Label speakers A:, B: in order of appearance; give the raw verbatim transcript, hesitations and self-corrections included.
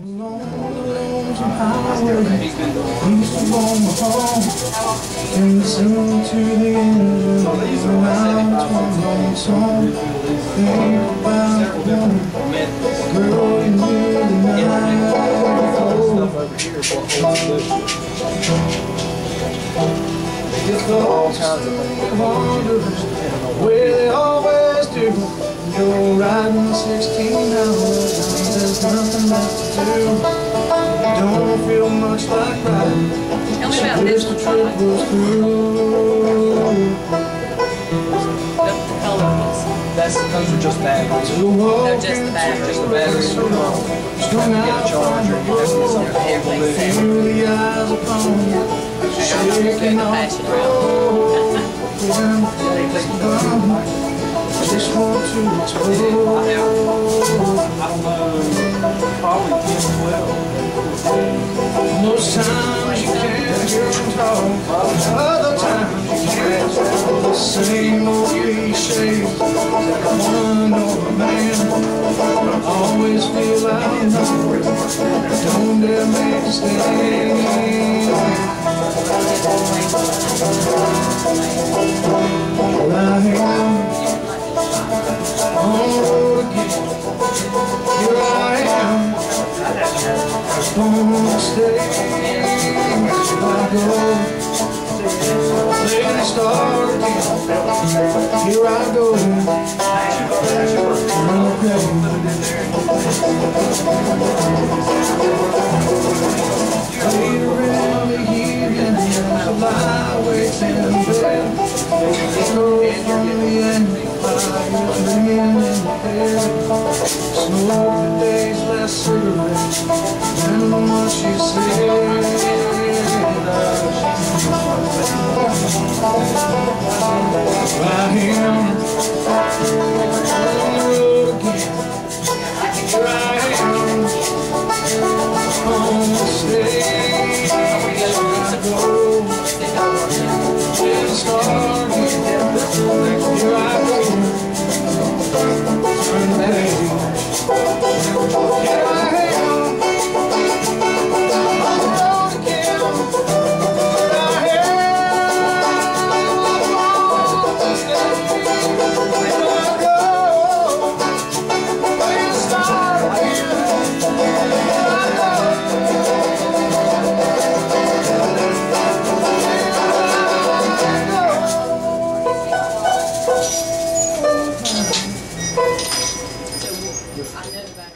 A: Along the lonesome highway, used to roam home, and listen to the engine around twenty song. Think about the one girl you knew the night before. Just those wonders where they always do. You're riding sixteen hours, there's nothing left to do. Don't feel much like riding.
B: Tell me about
A: Wish
B: this
A: the
B: one.
A: trip was through.
B: The colors.
C: That's, those are just batteries.
A: To walk
B: They're just the
A: into
B: batteries.
C: Just the batteries.
A: strung
C: Get a
A: out
C: charger.
A: from
C: You have to get something
A: above.
C: cable loop.
A: Feel the eyes upon you, shaking
B: the
A: off
B: fashion
A: the road. I just want to explore.
C: I have, I don't know, probably ten, twelve.
A: Most times you can't hear them talk, other times you can't. The same old cliches, one or a man. Always feel outnumbered, don't dare make a stand. Here I am, on the road again. Here I am, gonna stay. Here I go, let it start again. Here I go, okay. Later in the evening, there's a lie waiting in bed. Smoke from the ending fires ringing in the air. Smoke the day's last cigarette, and what she said. I am on the road again. Here I am, on the stage. Here I go, let it start again. Here I go, turn the page. Here I am, on the road again. Here I am, on the stage. Here I go, let it start again. Here I go.
B: I know that.